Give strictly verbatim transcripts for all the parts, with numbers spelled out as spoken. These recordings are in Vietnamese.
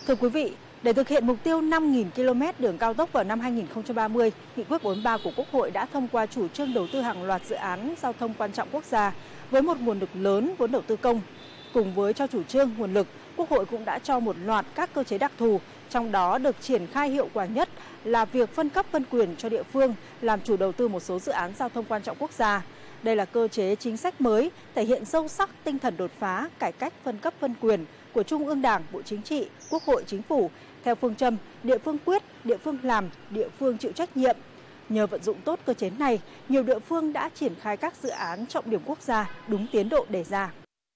Thưa quý vị, để thực hiện mục tiêu năm nghìn ki lô mét đường cao tốc vào năm hai nghìn không trăm ba mươi, Nghị quyết bốn mươi ba của Quốc hội đã thông qua chủ trương đầu tư hàng loạt dự án giao thông quan trọng quốc gia với một nguồn lực lớn vốn đầu tư công. Cùng với cho chủ trương nguồn lực, Quốc hội cũng đã cho một loạt các cơ chế đặc thù, trong đó được triển khai hiệu quả nhất là việc phân cấp phân quyền cho địa phương làm chủ đầu tư một số dự án giao thông quan trọng quốc gia. Đây là cơ chế chính sách mới thể hiện sâu sắc tinh thần đột phá cải cách phân cấp phân quyền của Trung ương Đảng, Bộ Chính trị, Quốc hội, Chính phủ theo phương châm địa phương quyết, địa phương làm, địa phương chịu trách nhiệm. Nhờ vận dụng tốt cơ chế này, nhiều địa phương đã triển khai các dự án trọng điểm quốc gia đúng tiến độ đề ra.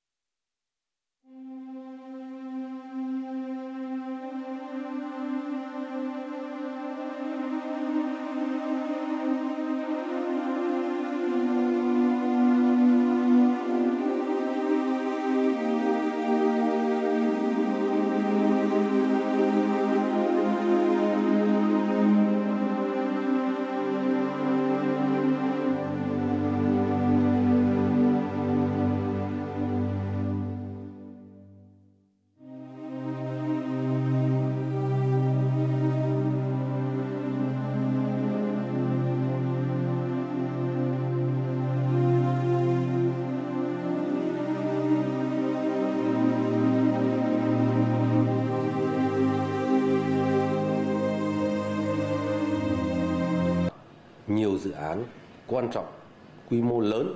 Nhiều dự án quan trọng, quy mô lớn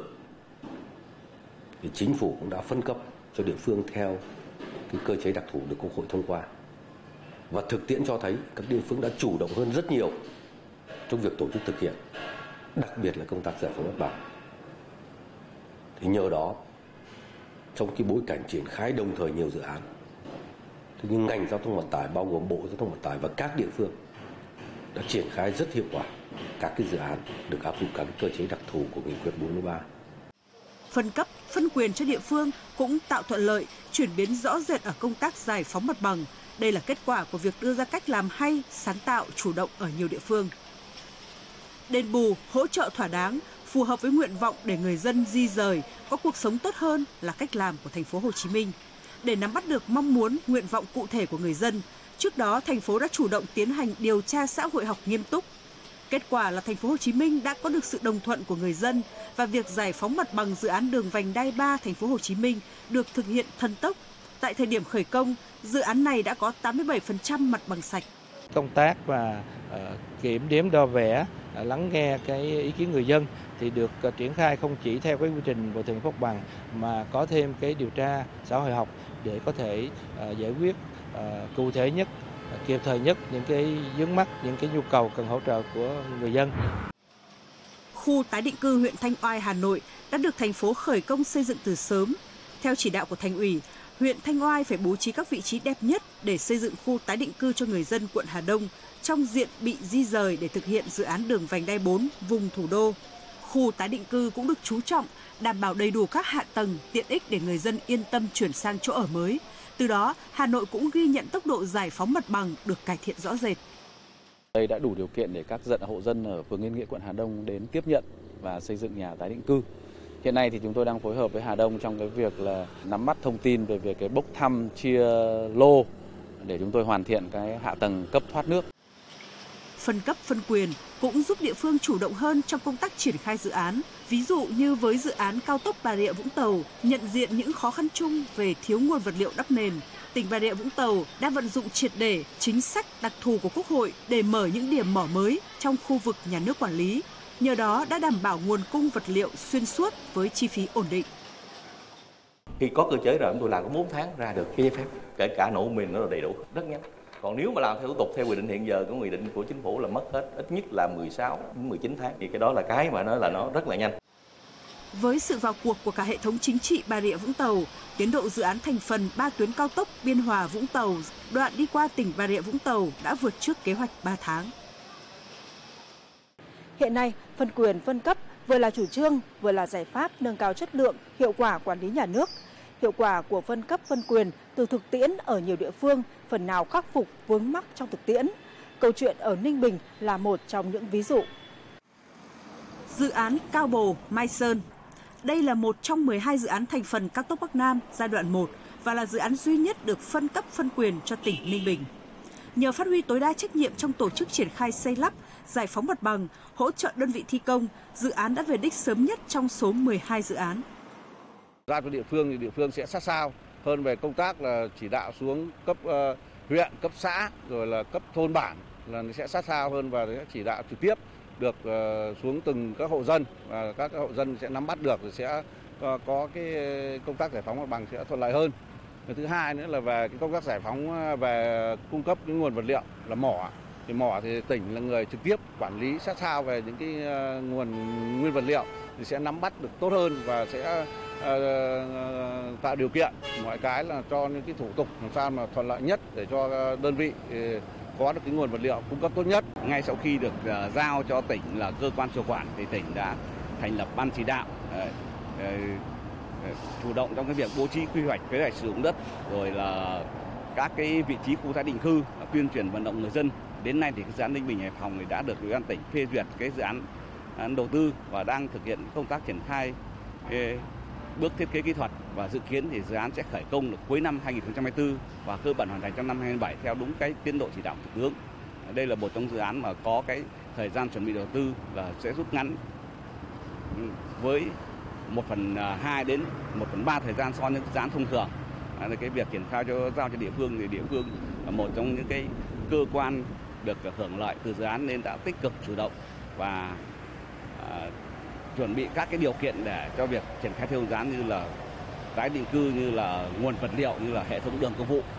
thì Chính phủ cũng đã phân cấp cho địa phương theo cái cơ chế đặc thù được Quốc hội thông qua. Và thực tiễn cho thấy các địa phương đã chủ động hơn rất nhiều trong việc tổ chức thực hiện, đặc biệt là công tác giải phóng mặt bằng. Thì nhờ đó, trong cái bối cảnh triển khai đồng thời nhiều dự án, thì nhưng ngành giao thông vận tải bao gồm Bộ Giao thông Vận tải và các địa phương đã triển khai rất hiệu quả các cái dự án được áp dụng các cái cơ chế đặc thù của Nghị quyết bốn mươi ba. Phân cấp, phân quyền cho địa phương cũng tạo thuận lợi, chuyển biến rõ rệt ở công tác giải phóng mặt bằng. Đây là kết quả của việc đưa ra cách làm hay, sáng tạo, chủ động ở nhiều địa phương. Đền bù, hỗ trợ thỏa đáng, phù hợp với nguyện vọng để người dân di dời, có cuộc sống tốt hơn là cách làm của thành phố Hồ Chí Minh. Để nắm bắt được mong muốn, nguyện vọng cụ thể của người dân, trước đó thành phố đã chủ động tiến hành điều tra xã hội học nghiêm túc. Kết quả là thành phố Hồ Chí Minh đã có được sự đồng thuận của người dân và việc giải phóng mặt bằng dự án đường vành đai ba thành phố Hồ Chí Minh được thực hiện thần tốc. Tại thời điểm khởi công, dự án này đã có tám mươi bảy phần trăm mặt bằng sạch. Công tác và uh, kiểm đếm đo vẽ, uh, lắng nghe cái ý kiến người dân thì được uh, triển khai không chỉ theo cái quy trình bồi thường mặt bằng mà có thêm cái điều tra xã hội học để có thể uh, giải quyết uh, cụ thể nhất, uh, kịp thời nhất những cái vướng mắc, những cái nhu cầu cần hỗ trợ của người dân. Khu tái định cư huyện Thanh Oai, Hà Nội đã được thành phố khởi công xây dựng từ sớm. Theo chỉ đạo của Thành ủy, huyện Thanh Oai phải bố trí các vị trí đẹp nhất để xây dựng khu tái định cư cho người dân quận Hà Đông trong diện bị di dời để thực hiện dự án đường vành đai bốn vùng thủ đô. Khu tái định cư cũng được chú trọng, đảm bảo đầy đủ các hạ tầng, tiện ích để người dân yên tâm chuyển sang chỗ ở mới. Từ đó, Hà Nội cũng ghi nhận tốc độ giải phóng mặt bằng được cải thiện rõ rệt. Đây đã đủ điều kiện để các dân hộ dân ở phường Yên Nghĩa, quận Hà Đông đến tiếp nhận và xây dựng nhà tái định cư. Hiện nay thì chúng tôi đang phối hợp với Hà Đông trong cái việc là nắm bắt thông tin về việc cái bốc thăm chia lô để chúng tôi hoàn thiện cái hạ tầng cấp thoát nước. Phân cấp phân quyền cũng giúp địa phương chủ động hơn trong công tác triển khai dự án. Ví dụ như với dự án cao tốc Bà Rịa Vũng Tàu, nhận diện những khó khăn chung về thiếu nguồn vật liệu đắp nền, tỉnh Bà Rịa Vũng Tàu đã vận dụng triệt để chính sách đặc thù của Quốc hội để mở những điểm mỏ mới trong khu vực nhà nước quản lý. Nhờ đó đã đảm bảo nguồn cung vật liệu xuyên suốt với chi phí ổn định. Khi có cơ chế rồi chúng tôi làm có bốn tháng ra được cái giấy phép, kể cả nổ mìn nó là đầy đủ, rất nhanh. Còn nếu mà làm theo thủ tục theo quy định hiện giờ, cái quy định của chính phủ là mất hết ít nhất là mười sáu đến mười chín tháng, thì cái đó là cái mà nó là nó rất là nhanh. Với sự vào cuộc của cả hệ thống chính trị Bà Rịa Vũng Tàu, tiến độ dự án thành phần ba tuyến cao tốc Biên Hòa Vũng Tàu, đoạn đi qua tỉnh Bà Rịa Vũng Tàu đã vượt trước kế hoạch ba tháng. Hiện nay, phân quyền phân cấp vừa là chủ trương, vừa là giải pháp nâng cao chất lượng, hiệu quả quản lý nhà nước. Hiệu quả của phân cấp phân quyền từ thực tiễn ở nhiều địa phương phần nào khắc phục vướng mắc trong thực tiễn. Câu chuyện ở Ninh Bình là một trong những ví dụ. Dự án Cao Bồ, Mai Sơn. Đây là một trong mười hai dự án thành phần cao tốc Bắc Nam giai đoạn một và là dự án duy nhất được phân cấp phân quyền cho tỉnh Ninh Bình. Nhờ phát huy tối đa trách nhiệm trong tổ chức triển khai xây lắp, giải phóng mặt bằng, hỗ trợ đơn vị thi công, dự án đã về đích sớm nhất trong số mười hai dự án. Ra cho địa phương thì địa phương sẽ sát sao hơn về công tác là chỉ đạo xuống cấp uh, huyện, cấp xã rồi là cấp thôn bản là sẽ sát sao hơn và sẽ chỉ đạo trực tiếp được uh, xuống từng các hộ dân và các hộ dân sẽ nắm bắt được rồi sẽ uh, có cái công tác giải phóng mặt bằng sẽ thuận lợi hơn. Cái thứ hai nữa là về cái công tác giải phóng về cung cấp cái nguồn vật liệu là mỏ. Thì mỏ thì tỉnh là người trực tiếp quản lý sát sao về những cái uh, nguồn nguyên vật liệu thì sẽ nắm bắt được tốt hơn và sẽ uh, tạo điều kiện mọi cái là cho những cái thủ tục làm sao mà thuận lợi nhất để cho đơn vị uh, có được cái nguồn vật liệu cung cấp tốt nhất. Ngay sau khi được uh, giao cho tỉnh là cơ quan chủ quản thì tỉnh đã thành lập ban chỉ đạo uh, uh, chủ động trong cái việc bố trí quy hoạch, kế hoạch sử dụng đất, rồi là các cái vị trí khu tái định cư, tuyên truyền vận động người dân. Đến nay thì cái dự án Ninh Bình Hải Phòng thì đã được Ủy ban tỉnh phê duyệt cái dự án, án đầu tư và đang thực hiện công tác triển khai cái bước thiết kế kỹ thuật và dự kiến thì dự án sẽ khởi công được cuối năm hai nghìn không trăm hai mươi tư và cơ bản hoàn thành trong năm hai nghìn không trăm hai mươi bảy theo đúng cái tiến độ chỉ đạo của Thủ tướng. Đây là một trong dự án mà có cái thời gian chuẩn bị đầu tư là sẽ rút ngắn với một phần hai đến một phần ba thời gian so với những dự án thông thường. À, cái việc triển khai cho giao cho địa phương thì địa phương là một trong những cái cơ quan được hưởng lợi từ dự án nên đã tích cực chủ động và à, chuẩn bị các cái điều kiện để cho việc triển khai theo dự án như là tái định cư, như là nguồn vật liệu, như là hệ thống đường công vụ.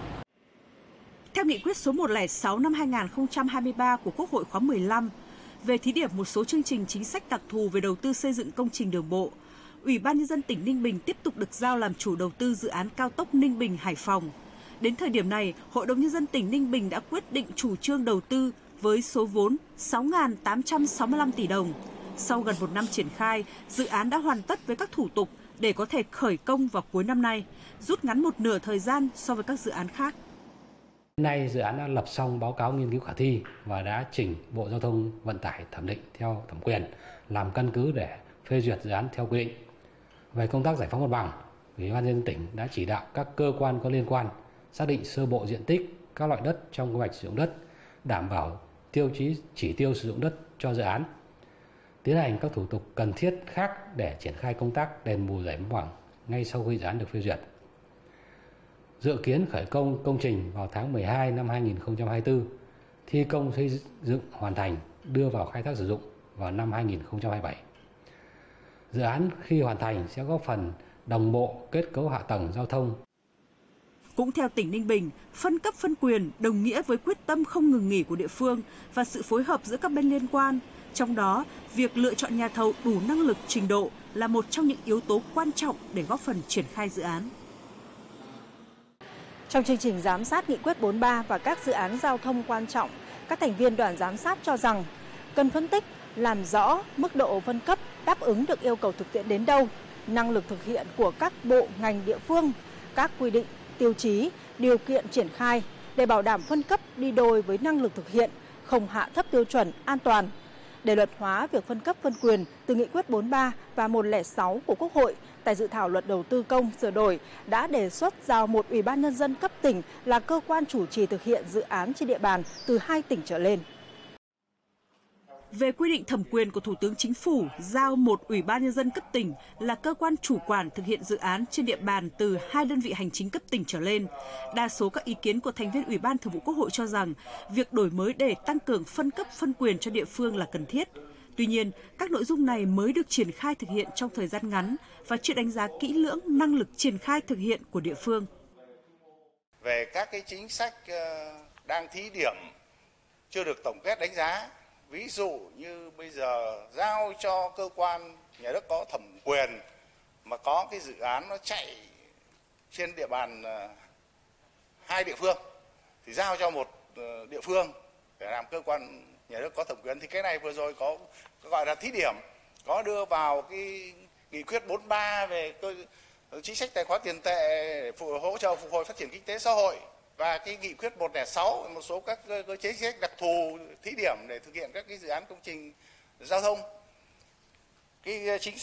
Theo nghị quyết số một không sáu năm hai nghìn không trăm hai mươi ba của Quốc hội khóa mười lăm về thí điểm một số chương trình chính sách đặc thù về đầu tư xây dựng công trình đường bộ, Ủy ban Nhân dân tỉnh Ninh Bình tiếp tục được giao làm chủ đầu tư dự án cao tốc Ninh Bình - Hải Phòng. Đến thời điểm này, Hội đồng Nhân dân tỉnh Ninh Bình đã quyết định chủ trương đầu tư với số vốn sáu nghìn tám trăm sáu mươi lăm tỷ đồng. Sau gần một năm triển khai, dự án đã hoàn tất với các thủ tục để có thể khởi công vào cuối năm nay, rút ngắn một nửa thời gian so với các dự án khác. Nay dự án đã lập xong báo cáo nghiên cứu khả thi và đã trình Bộ Giao thông Vận tải thẩm định theo thẩm quyền, làm căn cứ để phê duyệt dự án theo quy định. Về công tác giải phóng mặt bằng, Ủy ban Nhân dân tỉnh đã chỉ đạo các cơ quan có liên quan xác định sơ bộ diện tích các loại đất trong quy hoạch sử dụng đất, đảm bảo tiêu chí chỉ tiêu sử dụng đất cho dự án, tiến hành các thủ tục cần thiết khác để triển khai công tác đền bù giải phóng mặt bằng ngay sau khi dự án được phê duyệt. Dự kiến khởi công công trình vào tháng mười hai năm hai nghìn không trăm hai mươi tư, thi công xây dựng hoàn thành đưa vào khai thác sử dụng vào năm hai nghìn không trăm hai mươi bảy. Dự án khi hoàn thành sẽ góp phần đồng bộ kết cấu hạ tầng giao thông. Cũng theo tỉnh Ninh Bình, phân cấp phân quyền đồng nghĩa với quyết tâm không ngừng nghỉ của địa phương và sự phối hợp giữa các bên liên quan. Trong đó, việc lựa chọn nhà thầu đủ năng lực, trình độ là một trong những yếu tố quan trọng để góp phần triển khai dự án. Trong chương trình giám sát nghị quyết bốn mươi ba và các dự án giao thông quan trọng, các thành viên đoàn giám sát cho rằng cần phân tích, làm rõ mức độ phân cấp đáp ứng được yêu cầu thực tiễn đến đâu, năng lực thực hiện của các bộ, ngành, địa phương, các quy định, tiêu chí, điều kiện triển khai để bảo đảm phân cấp đi đôi với năng lực thực hiện, không hạ thấp tiêu chuẩn an toàn. Để luật hóa việc phân cấp phân quyền từ nghị quyết bốn mươi ba và một không sáu của Quốc hội, tại dự thảo luật đầu tư công sửa đổi đã đề xuất giao một Ủy ban Nhân dân cấp tỉnh là cơ quan chủ trì thực hiện dự án trên địa bàn từ hai tỉnh trở lên. Về quy định thẩm quyền của Thủ tướng Chính phủ giao một Ủy ban Nhân dân cấp tỉnh là cơ quan chủ quản thực hiện dự án trên địa bàn từ hai đơn vị hành chính cấp tỉnh trở lên, đa số các ý kiến của thành viên Ủy ban Thường vụ Quốc hội cho rằng việc đổi mới để tăng cường phân cấp phân quyền cho địa phương là cần thiết. Tuy nhiên, các nội dung này mới được triển khai thực hiện trong thời gian ngắn và chưa đánh giá kỹ lưỡng năng lực triển khai thực hiện của địa phương. Về các cái chính sách đang thí điểm chưa được tổng kết đánh giá, ví dụ như bây giờ giao cho cơ quan nhà nước có thẩm quyền mà có cái dự án nó chạy trên địa bàn hai địa phương thì giao cho một địa phương để làm cơ quan nhà nước có thẩm quyền, thì cái này vừa rồi có, có gọi là thí điểm, có đưa vào cái nghị quyết bốn mươi ba về cơ, chính sách tài khóa tiền tệ để phụ, hỗ trợ phục hồi phát triển kinh tế xã hội, và cái nghị quyết một không sáu một số các cơ chế chính sách đặc thù thí điểm để thực hiện các cái dự án công trình giao thông. Cái chính sách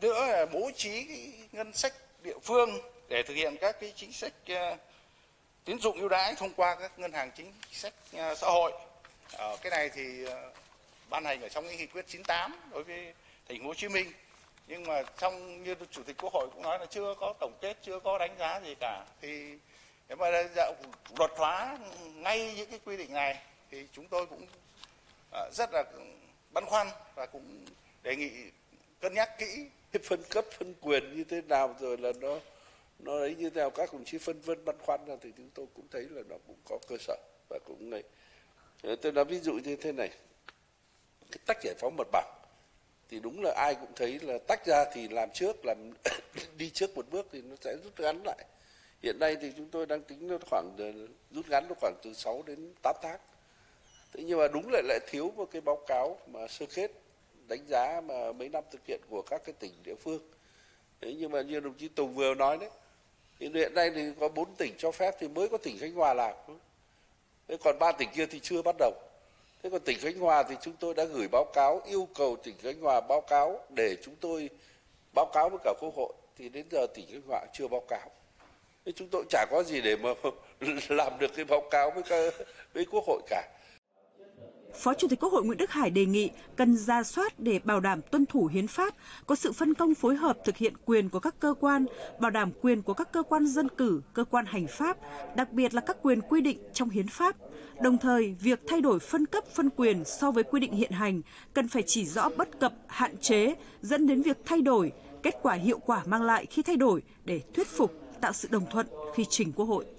nữa là bố trí cái ngân sách địa phương để thực hiện các cái chính sách uh, tín dụng ưu đãi thông qua các ngân hàng chính sách uh, xã hội. Ở cái này thì uh, ban hành ở trong cái nghị quyết chín tám đối với thành phố Hồ Chí Minh. Nhưng mà trong như Chủ tịch Quốc hội cũng nói là chưa có tổng kết, chưa có đánh giá gì cả. Thì nếu mà luật hóa ngay những cái quy định này thì chúng tôi cũng uh, rất là băn khoăn và cũng đề nghị cân nhắc kỹ. Cái phân cấp phân quyền như thế nào rồi là nó nó ấy như thế nào, các đồng chí phân vân băn khoăn ra thì chúng tôi cũng thấy là nó cũng có cơ sở và cũng này. Tôi nói ví dụ như thế này, cái tách giải phóng mặt bằng thì đúng là ai cũng thấy là tách ra thì làm trước, làm đi trước một bước thì nó sẽ rút ngắn lại. Hiện nay thì chúng tôi đang tính nó khoảng rút ngắn nó khoảng từ sáu đến tám tháng. Thế nhưng mà đúng lại lại thiếu một cái báo cáo mà sơ kết đánh giá mà mấy năm thực hiện của các cái tỉnh địa phương. Đấy, nhưng mà như đồng chí Tùng vừa nói đấy, thì hiện nay thì có bốn tỉnh cho phép thì mới có tỉnh Khánh Hòa làm. Thế còn ba tỉnh kia thì chưa bắt đầu. Thế còn tỉnh Khánh Hòa thì chúng tôi đã gửi báo cáo yêu cầu tỉnh Khánh Hòa báo cáo để chúng tôi báo cáo với cả Quốc hội, thì đến giờ tỉnh Khánh Hòa chưa báo cáo. Thế chúng tôi chả có gì để mà làm được cái báo cáo với, các, với Quốc hội cả. Phó Chủ tịch Quốc hội Nguyễn Đức Hải đề nghị cần rà soát để bảo đảm tuân thủ hiến pháp, có sự phân công phối hợp thực hiện quyền của các cơ quan, bảo đảm quyền của các cơ quan dân cử, cơ quan hành pháp, đặc biệt là các quyền quy định trong hiến pháp. Đồng thời, việc thay đổi phân cấp phân quyền so với quy định hiện hành cần phải chỉ rõ bất cập, hạn chế dẫn đến việc thay đổi, kết quả hiệu quả mang lại khi thay đổi để thuyết phục, tạo sự đồng thuận khi trình Quốc hội.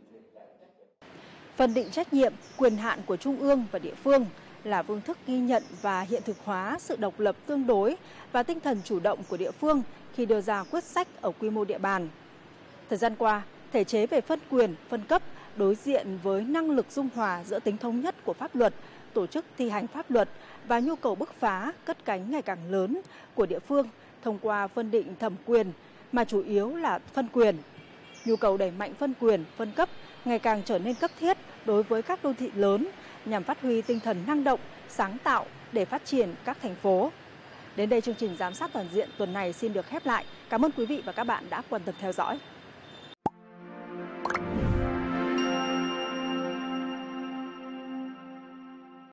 Phân định trách nhiệm, quyền hạn của Trung ương và địa phương là phương thức ghi nhận và hiện thực hóa sự độc lập tương đối và tinh thần chủ động của địa phương khi đưa ra quyết sách ở quy mô địa bàn. Thời gian qua, thể chế về phân quyền, phân cấp đối diện với năng lực dung hòa giữa tính thống nhất của pháp luật, tổ chức thi hành pháp luật và nhu cầu bứt phá, cất cánh ngày càng lớn của địa phương thông qua phân định thẩm quyền, mà chủ yếu là phân quyền. Nhu cầu đẩy mạnh phân quyền, phân cấp ngày càng trở nên cấp thiết đối với các đô thị lớn nhằm phát huy tinh thần năng động, sáng tạo để phát triển các thành phố. Đến đây chương trình giám sát toàn diện tuần này xin được khép lại. Cảm ơn quý vị và các bạn đã quan tâm theo dõi.